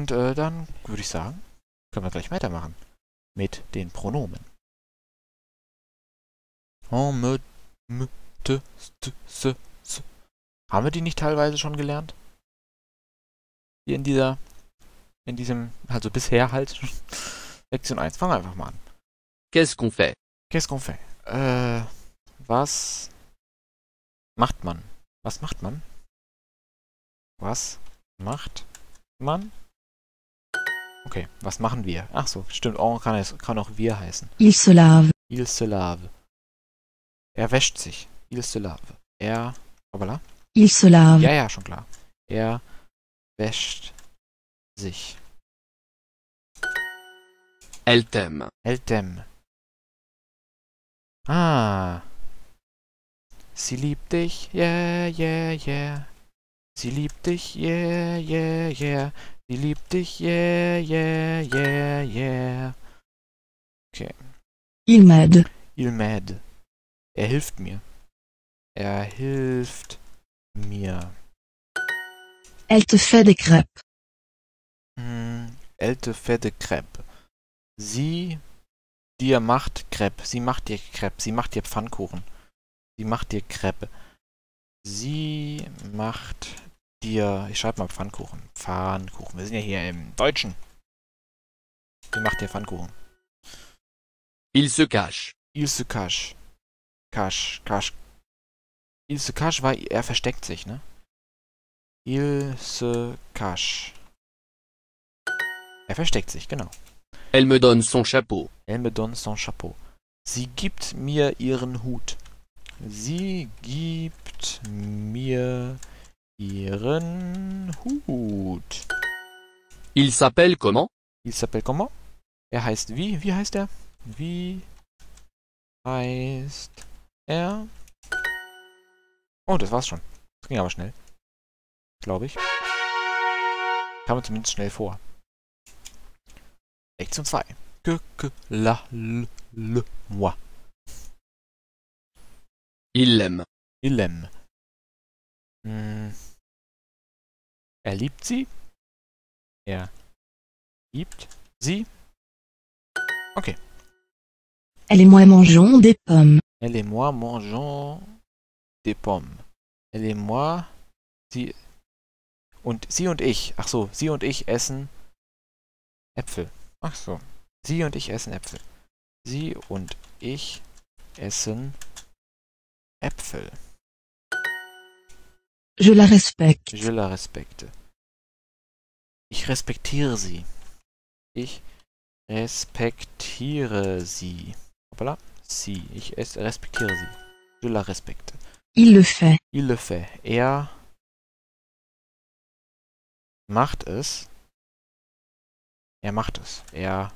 Und dann würde ich sagen, können wir gleich weitermachen mit den Pronomen. En, me, te, st, s. Haben wir die nicht teilweise schon gelernt? Hier in diesem, also bisher halt, Lektion 1. Fangen wir einfach mal an. Qu'est-ce qu'on fait? Qu'est-ce qu'on fait? Was macht man? Was macht man? Was macht man? Okay, was machen wir? Ach so, stimmt, on kann auch wir heißen. Il se lave. Il se lave. Er wäscht sich. Il se lave. Er, hoppala. Il se lave. Ja, ja, schon klar. Er wäscht sich. Elle t'aime. Elle t'aime. Ah. Sie liebt dich, yeah, yeah, yeah. Sie liebt dich, yeah, yeah, yeah. Sie liebt dich, yeah, yeah, yeah, yeah. Okay. Il m'aide. Il m'aide. Er hilft mir. Er hilft mir. Elle te fait des crêpes. Elle te fait des crêpes. Sie dir macht Crepe. Sie macht dir Crepe. Sie macht dir Pfannkuchen. Sie macht dir Crepe. Sie macht dir... Ich schreibe mal Pfannkuchen. Pfannkuchen. Wir sind ja hier im Deutschen. Sie macht dir Pfannkuchen. Il se cache. Il se cache. Cache. Il se cache, weil er versteckt sich, ne? Il se cache. Er versteckt sich, genau. Elle me donne son chapeau. Elle me donne son chapeau. Sie gibt mir ihren Hut. Sie gibt mir ihren Hut. Il s'appelle comment? Il s'appelle comment? Er heißt wie? Wie heißt er? Wie heißt er? Oh, das war's schon. Das ging aber schnell. Glaube ich. Kam mir zumindest schnell vor. Lektion 2. La, le, moi. Il l'aime. Il aime. Er liebt sie. Er liebt sie. Okay. Elle et moi mangeons des pommes. Elle et moi mangeons des pommes. Elle et moi, sie und ich. Ach so, sie und ich essen Äpfel. Ach so. Sie und ich essen Äpfel. Sie und ich essen Äpfel. Je la respecte. Je la respecte. Ich respektiere sie. Ich respektiere sie. Hoppala. Sie. Ich respektiere sie. Je la respecte. Il le fait. Il le fait. Er macht es. Er macht es. Er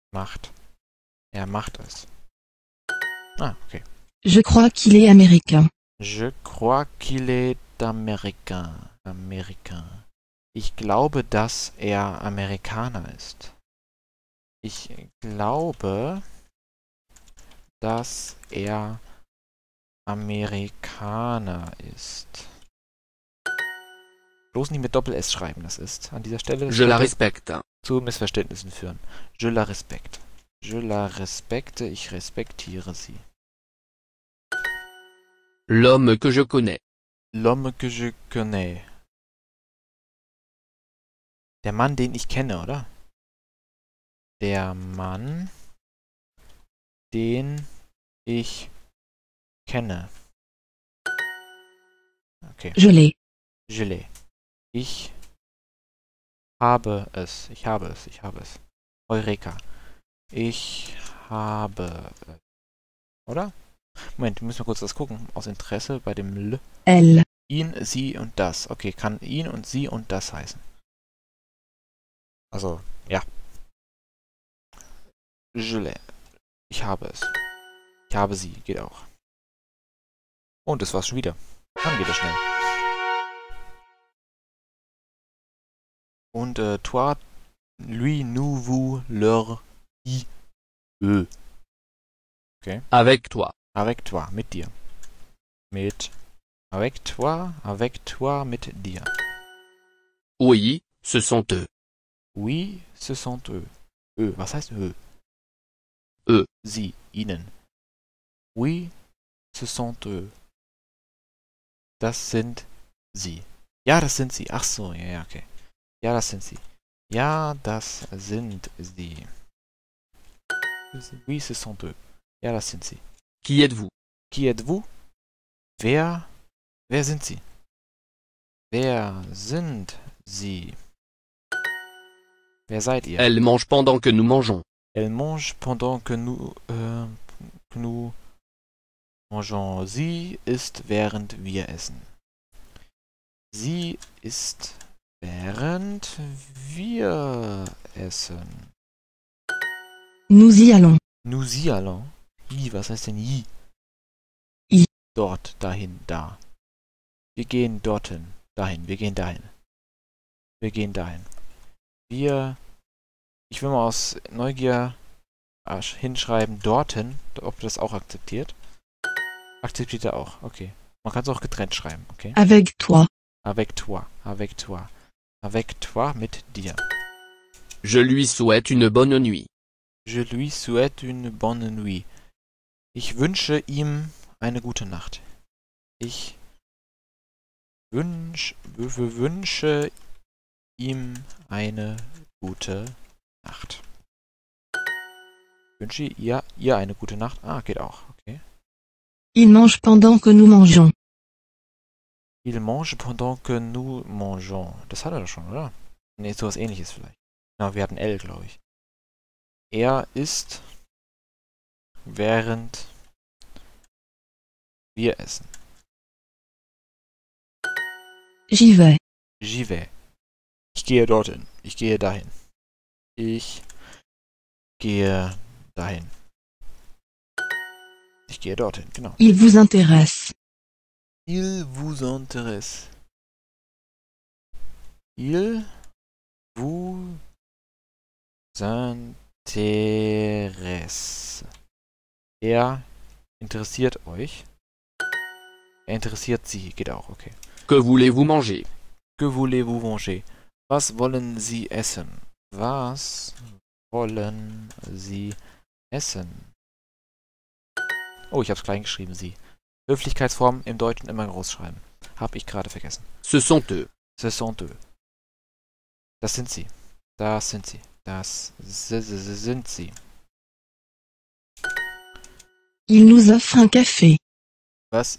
macht es. Ah, okay. Je crois qu'il est américain. Je crois qu'il est américain. Ich glaube, dass er Amerikaner ist. Ich glaube, dass er Amerikaner ist. Bloß nicht mit Doppel-S schreiben, das ist an dieser Stelle. Je la respecte. Zu Missverständnissen führen. Je la respecte. Je la respecte, ich respektiere sie. L'homme que je connais. L'homme que je connais. Der Mann, den ich kenne, oder? Der Mann, den ich kenne. Okay. Je l'ai. Je l'ai. Ich habe es. Ich habe es. Ich habe es. Eureka. Ich habe es. Oder? Moment, wir müssen mal kurz das gucken. Aus Interesse bei dem L. Elle. Ihn, sie und das. Okay, kann ihn und sie und das heißen. Also, ja. Je l'ai. Ich habe es. Ich habe sie. Geht auch. Und das war's schon wieder. Dann geht es schnell. Und toi, lui, nous, vous, leur, i, eux. Okay. Avec toi. Avec toi, mit dir. Avec toi, mit dir. Oui, ce sont eux. Oui, ce sont eux. Was heißt eux? Sie, ihnen. Oui, ce sont eux. Das sind sie. Ja, das sind sie. Ach so, ja, okay. Ja, das sind sie. Ja, das sind sie. Oui, ce sont eux. Ja, das sind sie. Qui êtes-vous? Qui êtes-vous? Wer sind sie? Wer sind sie? Wer seid ihr? Elle mange pendant que nous mangeons. Elle mange pendant que nous mangeons. Sie isst, während wir essen. Sie isst, während wir essen. Nous y allons. Nous y allons. Was heißt denn I? I. Dort, dahin, da. Wir gehen dorthin, dahin, wir gehen dahin. Wir gehen dahin. Ich will mal aus Neugier hinschreiben, dorthin, ob das auch akzeptiert. Akzeptiert er auch, okay. Man kann es auch getrennt schreiben, okay? Avec toi. Avec toi, avec toi. Avec toi, mit dir. Je lui souhaite une bonne nuit. Je lui souhaite une bonne nuit. Ich wünsche ihm eine gute Nacht. Ich wünsche ihm eine gute Nacht. Wünsche ihr eine gute Nacht? Ah, geht auch, okay. Il mange pendant que nous mangeons. Il mange pendant que nous mangeons. Das hat er doch schon, oder? Ne, sowas ähnliches vielleicht. Genau, wir hatten L, glaube ich. Er isst, während wir essen. J'y vais. J'y vais. Ich gehe dorthin. Ich gehe dahin. Ich gehe dahin. Ich gehe dorthin, genau. Il vous intéresse. Il vous intéresse. Il vous intéresse. Er interessiert euch. Er interessiert sie, geht auch, okay. Que voulez-vous manger? Que voulez-vous manger? Was wollen Sie essen? Was wollen Sie essen? Oh, ich habe es klein geschrieben, Sie. Höflichkeitsform im Deutschen immer groß schreiben. Hab ich gerade vergessen. Ce sont eux. Ce sont eux. Das sind sie. Das sind sie. Das sind sie. Il nous offre un café. Was?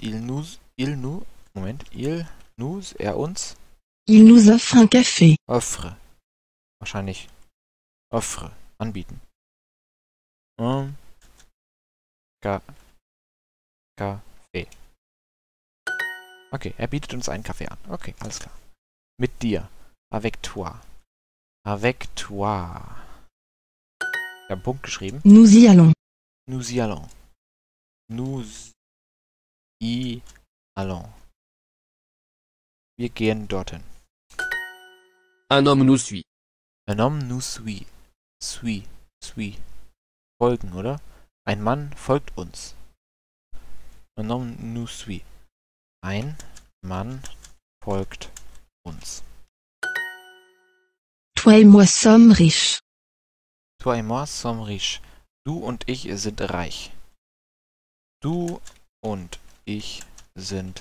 Er uns Il nous offre un café. offre. Wahrscheinlich offre. Anbieten. Kaffee. Okay, er bietet uns einen Kaffee an. Okay, alles klar. Mit dir. Avec toi. Avec toi. Ich habe einen Punkt geschrieben. Nous y allons. Nous y allons. Nous y allons. Wir gehen dorthin. Un homme nous suit. Un homme nous suit. Suit. Folgen, oder? Ein Mann folgt uns. Un homme nous suit. Ein Mann folgt uns. Toi et moi sommes riches. Toi et moi sommes riches. Du und ich sind reich. Du und ich sind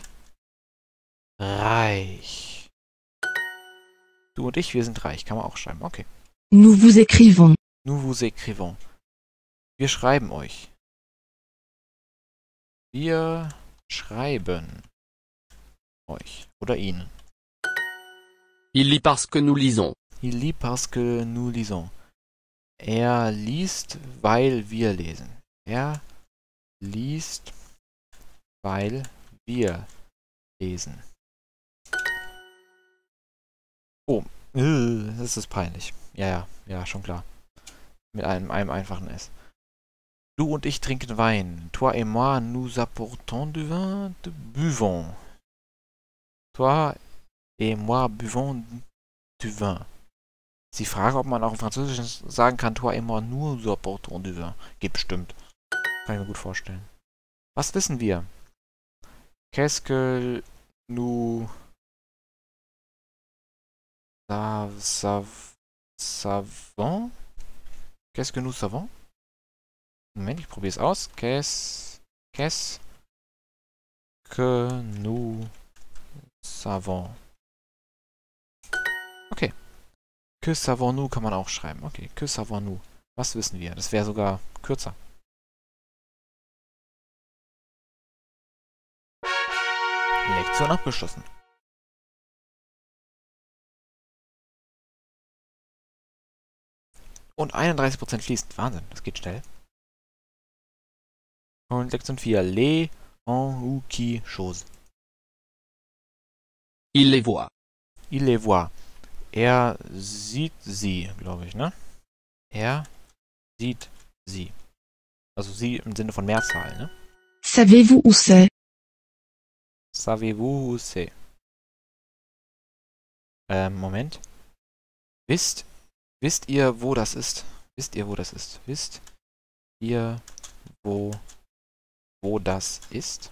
reich. Du und ich, wir sind reich. Kann man auch schreiben. Okay. Nous vous écrivons. Nous vous écrivons. Wir schreiben euch. Wir schreiben euch. Oder ihnen. Il lit parce que nous lisons. Il lit parce que nous lisons. Er liest, weil wir lesen. Er liest, weil wir lesen. Oh, das ist peinlich. Ja, schon klar. Mit einem einfachen S. Du und ich trinken Wein. Toi et moi, nous apportons du vin, buvons. Toi et moi buvons du vin. Sie fragen, ob man auch im Französischen sagen kann, toi et moi, nous apportons du vin. Geht bestimmt. Kann ich mir gut vorstellen. Was wissen wir? Qu'est-ce que nous savons? Qu'est-ce que nous savons? Moment, ich probiere es aus. Qu'est-ce que nous savons? Okay. Que savons-nous kann man auch schreiben. Okay, que savons-nous? Was wissen wir? Das wäre sogar kürzer. Lektion abgeschlossen. Und 31% fließend. Wahnsinn, das geht schnell. Und Lektion 4. Les en ou qui chose. Il les voit. Il les voit. Er sieht sie, glaube ich, ne? Er sieht sie. Also sie im Sinne von Mehrzahl, ne? Savez-vous où c'est? Savez-vous où c'est? Moment. Wisst ihr, wo das ist? Wisst ihr, wo das ist? Wisst ihr, wo das ist?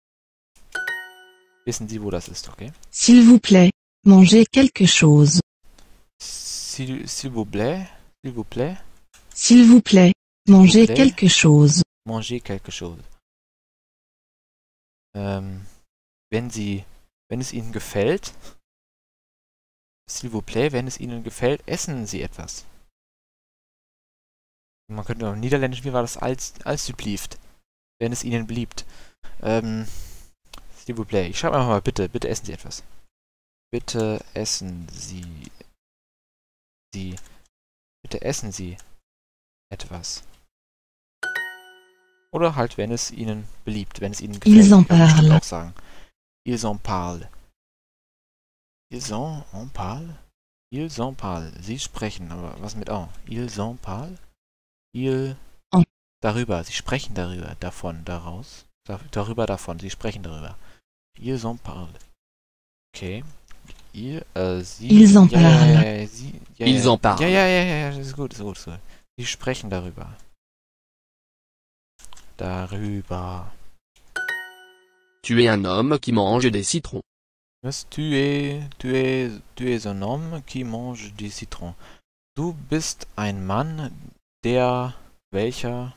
Wissen Sie, wo das ist, okay? S'il vous plaît, mangez quelque chose. S'il vous plaît, s'il vous plaît, S'il vous plaît, mangez plaît. quelque chose. mangez quelque chose. Wenn es Ihnen gefällt, s'il vous plaît, wenn es Ihnen gefällt, essen Sie etwas. Man könnte auf Niederländisch, wie war das, alsjeblieft, wenn es Ihnen beliebt. S'il vous plaît, ich schreibe einfach mal bitte essen Sie etwas. Bitte essen Sie. Bitte essen Sie etwas. Oder halt, wenn es Ihnen beliebt, wenn es Ihnen gefällt. Ils en Kann man bestimmt parlent. auch sagen. Ils en parlent. Ils en parlent? Ils en parlent. Sie sprechen, aber was mit en? Ils en parlent? En. Darüber. Sie sprechen darüber. Davon. Daraus. Darüber, davon. Sie sprechen darüber. Ils en parlent. Okay. Sie. Ils en parlent. Ils en parlent. Ja, das ist gut, ist gut. Sie sprechen darüber. Darüber. Tu es un homme qui mange des citrons. Was? Tu es un homme qui mange des citrons. Du bist ein Mann, welcher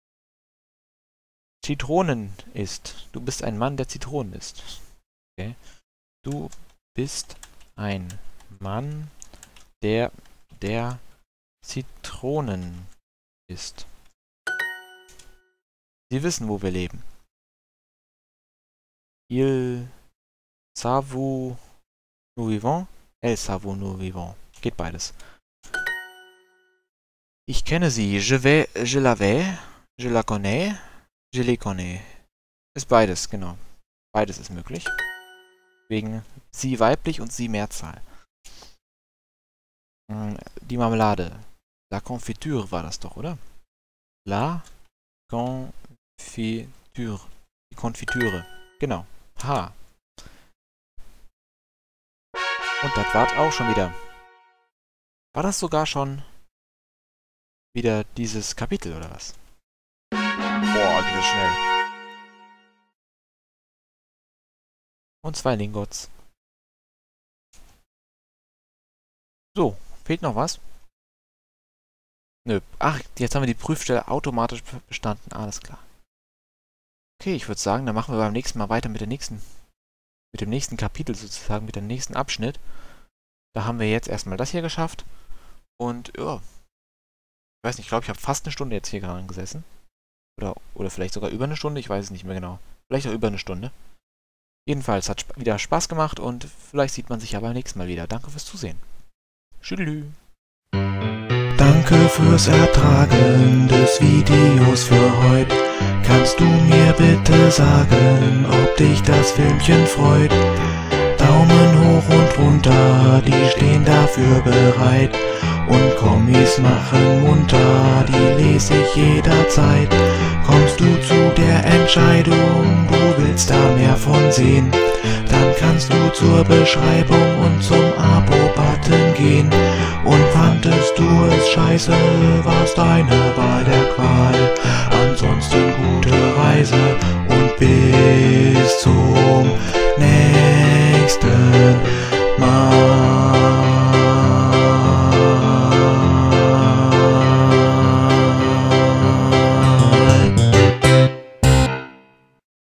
Zitronen isst. Du bist ein Mann, der Zitronen isst. Okay. Du bist ein Mann, der Zitronen isst. Sie wissen, wo wir leben. Il savent où nous vivons. Elle savent où nous vivons. Geht beides. Ich kenne sie. Je la vais. Je la connais. Je les connais. Ist beides, genau. Beides ist möglich. Wegen sie weiblich und sie Mehrzahl. Die Marmelade. La Confiture war das doch, oder? La Confiture. Die Konfitüre. Genau. Ha. Und das war's auch schon wieder. War das sogar schon wieder dieses Kapitel, oder was? Boah, geht das schnell. Und 2 Lingots. So, fehlt noch was? Nö. Ach, jetzt haben wir die Prüfstelle automatisch bestanden. Alles klar. Okay, ich würde sagen, dann machen wir beim nächsten Mal weiter mit dem nächsten Kapitel sozusagen, mit dem nächsten Abschnitt. Da haben wir jetzt erstmal das hier geschafft. Und ja, ich weiß nicht, ich glaube, ich habe fast eine Stunde jetzt hier gerade gesessen. Oder vielleicht sogar über eine Stunde, ich weiß es nicht mehr genau. Vielleicht auch über eine Stunde. Jedenfalls hat wieder Spaß gemacht und vielleicht sieht man sich ja beim nächsten Mal wieder. Danke fürs Zusehen. Tschüss. Danke fürs Ertragen des Videos für heute. Kannst du mir bitte sagen, ob dich das Filmchen freut? Daumen hoch und runter, die stehen dafür bereit. Und Kommis machen munter, die lese ich jederzeit. Kommst du zu der Entscheidung, du willst da mehr von sehen, dann kannst du zur Beschreibung und zum Abo-Button gehen. Und fandest du es scheiße, war's deine